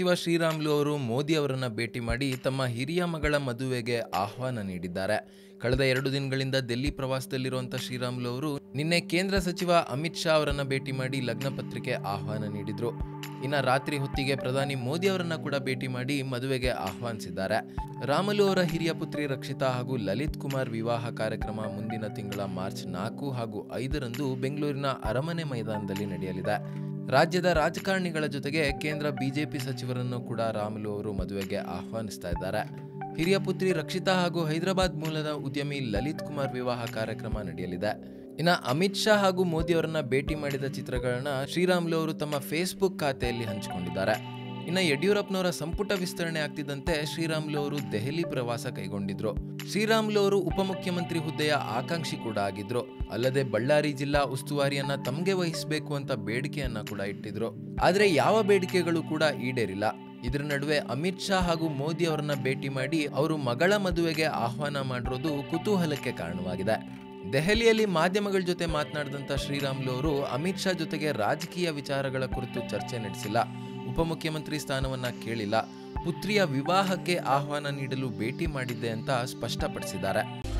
ಸಚಿವ ಶ್ರೀರಾಮುಲು ಅವರು ಮೋದಿ ಅವರನ್ನ ಭೇಟಿ ಮಾಡಿ ತಮ್ಮ ಹಿರಿಯ ಮಗಳ ಮದುವೆಗೆ ಆಹ್ವಾನ ನೀಡಿದ್ದಾರೆ. ಕಳೆದ 2 ದಿನಗಳಿಂದ ದಿಲ್ಲಿ ಪ್ರವಾಸದಲ್ಲಿರುವಂತಹ ಶ್ರೀರಾಮುಲು ಅವರು ನಿನ್ನೆ ಕೇಂದ್ರ ಸಚಿವ ಅಮಿತ್ ಶಾ ಅವರನ್ನ ಭೇಟಿ ಮಾಡಿ ಲಗ್ನ ಪತ್ರಿಕೆ ಆಹ್ವಾನ ನೀಡಿದ್ರು. ಇನ್ನು ರಾತ್ರಿ ಹೊತ್ತಿಗೆ ಪ್ರಧಾನಿ ಮೋದಿ ಅವರನ್ನ ಕೂಡ ಭೇಟಿ ಮಾಡಿ ಮದುವೆಗೆ ಆಹ್ವಾನಿಸಿದ್ದಾರೆ. ರಾಮುಲು ಅವರ ಹಿರಿಯ ಪುತ್ರಿ ರಕ್ಷಿತಾ ಹಾಗೂ ಲಲಿತ್ ಕುಮಾರ್ ವಿವಾಹ ಕಾರ್ಯಕ್ರಮ ಮುಂದಿನ ತಿಂಗಳ ಮಾರ್ಚ್ 4 ಹಾಗೂ 5ರಂದು ಬೆಂಗಳೂರಿನ ಅರಮನೆ ಮೈದಾನದಲ್ಲಿ ನಡೆಯಲಿದೆ. ರಾಜ್ಯದ ರಾಜಕಾರಣಿಗಳ ಜೊತೆಗೆ ಕೇಂದ್ರ ಬಿಜೆಪಿ ಸಚಿವರನ್ನು ಕೂಡ ರಾಮುಲು ಅವರು ಮದುವೆಗೆ ಆಹ್ವಾನಿಸ್ತಾ ಇದ್ದಾರೆ. ಹಿರಿಯ ಪುತ್ರಿ ರಕ್ಷಿತಾ ಹಾಗೂ ಹೈದರಾಬಾದ್ ಮೂಲದ ಉದ್ಯಮಿ ಲಲಿತ್ ಕುಮಾರ್ ವಿವಾಹ ಕಾರ್ಯಕ್ರಮ ನಡೆಯಲಿದೆ. ಇನ್ನು ಅಮಿತ್ ಶಾ ಹಾಗೂ ಮೋದಿ ಅವರನ್ನ ಭೇಟಿ ಮಾಡಿದ ಚಿತ್ರಗಳನ್ನ ಶ್ರೀರಾಮುಲು ಅವರು ತಮ್ಮ ಫೇಸ್ಬುಕ್ ಖಾತೆಯಲ್ಲಿ ಹಂಚಿಕೊಂಡಿದ್ದಾರೆ. ಇನ್ನು ಯಡಿಯೂರಪ್ಪನವರ ಸಂಪುಟ ವಿಸ್ತರಣೆ ಆಗ್ತಿದ್ದಂತೆ ಶ್ರೀರಾಮುಲು ಅವರು ದೆಹಲಿ ಪ್ರವಾಸ ಕೈಗೊಂಡಿದ್ರು. ಶ್ರೀರಾಮುಲು ಅವರು ಉಪಮುಖ್ಯಮಂತ್ರಿ ಹುದ್ದೆಯ ಆಕಾಂಕ್ಷಿ ಕೂಡ ಆಗಿದ್ರು. ಅಲ್ಲದೆ ಬಳ್ಳಾರಿ ಜಿಲ್ಲಾ ಉಸ್ತುವಾರಿಯನ್ನ ತಮಗೆ ವಹಿಸಬೇಕು ಅಂತ ಬೇಡಿಕೆಯನ್ನ ಕೂಡ ಇಟ್ಟಿದ್ರು. ಆದ್ರೆ ಯಾವ ಬೇಡಿಕೆಗಳು ಕೂಡ ಈಡೇರಿಲ್ಲ. ಇದರ ನಡುವೆ ಅಮಿತ್ ಶಾ ಹಾಗೂ ಮೋದಿ ಅವರನ್ನ ಭೇಟಿ ಮಾಡಿ ಅವರು ಮಗಳ ಮದುವೆಗೆ ಆಹ್ವಾನ ಮಾಡಿರೋದು ಕುತೂಹಲಕ್ಕೆ ಕಾರಣವಾಗಿದೆ. ದೆಹಲಿಯಲ್ಲಿ ಮಾಧ್ಯಮಗಳ ಜೊತೆ ಮಾತನಾಡಿದಂತ ಶ್ರೀರಾಮುಲು ಅವರು ಅಮಿತ್ ಶಾ ಜೊತೆಗೆ ರಾಜಕೀಯ ವಿಚಾರಗಳ ಕುರಿತು ಚರ್ಚೆ ನಡೆಸಿಲ್ಲ, ಉಪಮುಖ್ಯಮಂತ್ರಿ ಸ್ಥಾನವನ್ನ ಕೇಳಿಲ್ಲ, ಪುತ್ರಿಯ ವಿವಾಹಕ್ಕೆ ಆಹ್ವಾನ ನೀಡಲು ಭೇಟಿ ಮಾಡಿದ್ದೆ ಅಂತ ಸ್ಪಷ್ಟಪಡಿಸಿದ್ದಾರೆ.